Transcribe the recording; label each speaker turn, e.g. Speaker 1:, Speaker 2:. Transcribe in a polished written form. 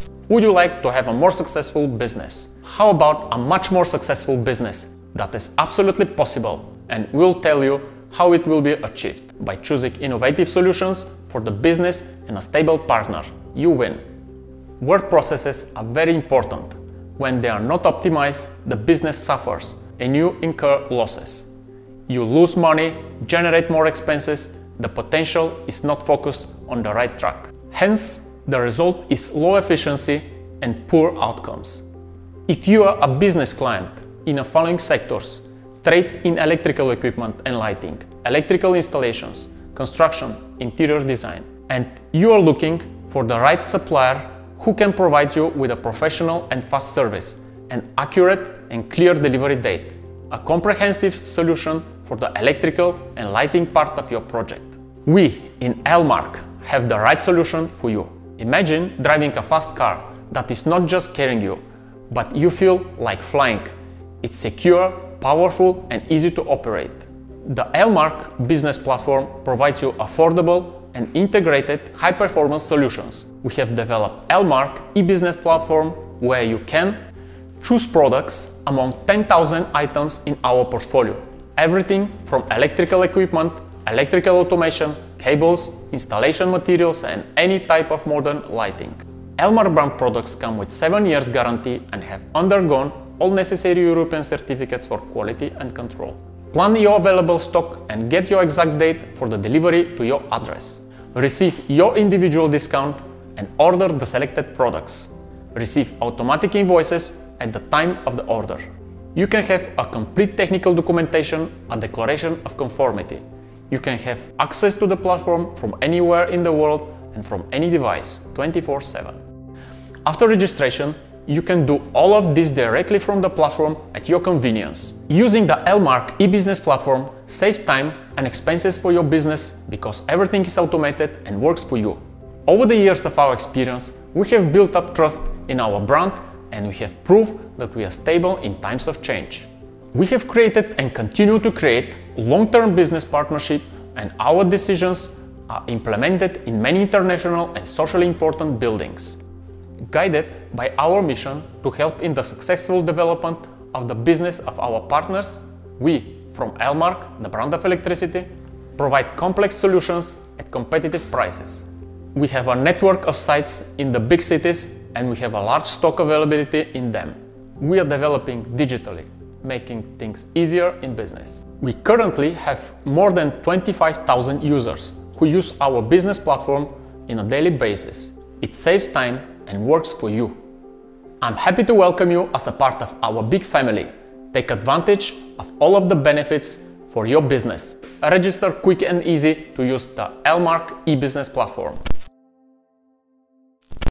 Speaker 1: Would you like to have a more successful business? How about a much more successful business? That is absolutely possible, and we'll tell you how it will be achieved. By choosing innovative solutions for the business and a stable partner, you win. Work processes are very important. When they are not optimized, the business suffers and you incur losses. You lose money, generate more expenses, the potential is not focused on the right track. Hence, the result is low efficiency and poor outcomes. If you are a business client in the following sectors: trade in electrical equipment and lighting, electrical installations, construction, interior design, and you are looking for the right supplier who can provide you with a professional and fast service, an accurate and clear delivery date, a comprehensive solution for the electrical and lighting part of your project, we in Elmark have the right solution for you. Imagine driving a fast car that is not just carrying you, but you feel like flying. It's secure, powerful, and easy to operate. The Elmark business platform provides you affordable and integrated high-performance solutions. We have developed Elmark e-business platform where you can choose products among 10,000 items in our portfolio. Everything from electrical equipment, electrical automation, cables, installation materials, and any type of modern lighting. Elmark brand products come with 7 years guarantee and have undergone all necessary European certificates for quality and control. Plan your available stock and get your exact date for the delivery to your address. Receive your individual discount and order the selected products. Receive automatic invoices at the time of the order. You can have a complete technical documentation, a declaration of conformity. You can have access to the platform from anywhere in the world and from any device, 24/7. After registration, you can do all of this directly from the platform at your convenience. Using the Elmark e-business platform saves time and expenses for your business because everything is automated and works for you. Over the years of our experience, we have built up trust in our brand and we have proved that we are stable in times of change. We have created and continue to create long-term business partnership, and our decisions are implemented in many international and socially important buildings. Guided by our mission to help in the successful development of the business of our partners, we, from Elmark, the brand of electricity, provide complex solutions at competitive prices. We have a network of sites in the big cities and we have a large stock availability in them. We are developing digitally, making things easier in business. We currently have more than 25,000 users who use our business platform on a daily basis. It saves time and works for you. I'm happy to welcome you as a part of our big family. Take advantage of all of the benefits for your business. Register quick and easy to use the Elmark e-business platform.